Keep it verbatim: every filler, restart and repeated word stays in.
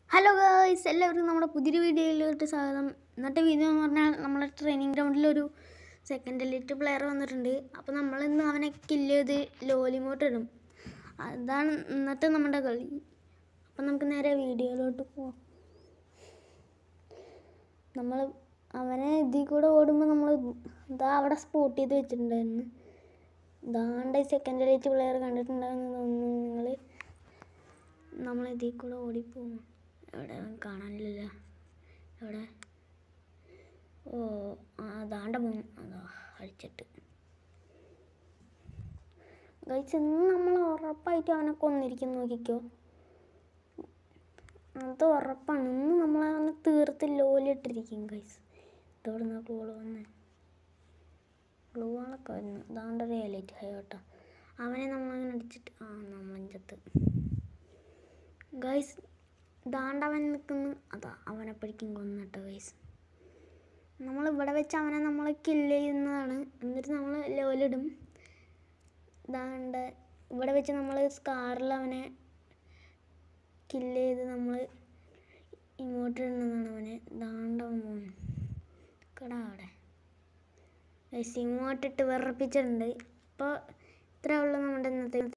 Hello guys, എല്ലാവർക്കും നമ്മുടെ പുതിയൊരു വീഡിയോയിലോട്ട് സ്വാഗതം. ഇന്നത്തെ വീഡിയോ എന്ന് പറഞ്ഞാൽ നമ്മളെ ട്രെയിനിങ് ഗ്രൗണ്ടിലൊരു സെക്കൻഡ് എലിറ്റ് പ്ലെയർ വന്നിട്ടുണ്ട്. അപ്പോൾ നമ്മൾ ഇന്ന് അവനെ കില്ല് ചെയ്ത് ലോലിമോട്ട് ഇടും. അതാണ് ഇന്നത്തെ നമ്മുടെ കളി. അപ്പം നമുക്ക് നേരെ വീഡിയോയിലോട്ട് പോവാം. നമ്മൾ അവനെ ഇതിൽ കൂടെ ഓടുമ്പോൾ നമ്മൾ ഇതാ അവിടെ സ്പോട്ട് ചെയ്ത് വെച്ചിട്ടുണ്ടായിരുന്നു. ഇതാണ്ട് സെക്കൻഡ് എലിറ്റ് പ്ലെയർ കണ്ടിട്ടുണ്ടാകുന്ന തോന്നുന്നു നിങ്ങൾ. നമ്മൾ ഇതിൽ കൂടെ ഓടിപ്പോകും. എവിടെ കാണാനില്ല. എവിടെ? ഓ അതാണ്ട പോകും. അതാ അടിച്ചിട്ട് ഗൈസ്, ഇന്ന് നമ്മൾ ഉറപ്പായിട്ട് അവനെ കൊന്നിരിക്കും. നോക്കിക്കോ, അത് ഉറപ്പാണ്. ഇന്ന് നമ്മളവനെ തീർത്ത് ലോലിട്ടിരിക്കും ഗൈസ്. ഇതോടെ നിന്ന് ക്ലൂള് വന്ന് ക്ലൂകളൊക്കെ വരുന്നു. അതാണ്ട് റിയാലിറ്റി ഹൈ കേട്ടോ. അവനെ നമ്മളങ്ങനെ അടിച്ചിട്ട് ആ നമ്മളഞ്ചത്ത് ഗൈസ് ദാണ്ടവൻ നിൽക്കുന്നു. അതാ അവനെ പിടിക്കും കൊന്നിട്ട് ഗൈസ്. നമ്മളിവിടെ വെച്ച് അവനെ നമ്മൾ കില്ല് ചെയ്യുന്നതാണ്. എന്നിട്ട് നമ്മൾ ലെവലിടും. ദാണ്ട് ഇവിടെ വെച്ച് നമ്മൾ സ്കാറിൽ അവനെ കില്ല് ചെയ്ത് നമ്മൾ ഇങ്ങോട്ട് ഇടുന്നതാണ് അവനെ. ദാണ്ടവൻ പോകുന്നു കടാ അവിടെ ഗൈസ്. ഇങ്ങോട്ടിട്ട് വിറപ്പിച്ചിട്ടുണ്ട്. അപ്പോൾ ഇത്രയേ ഉള്ളൂ നമ്മുടെ ഇന്നത്തെ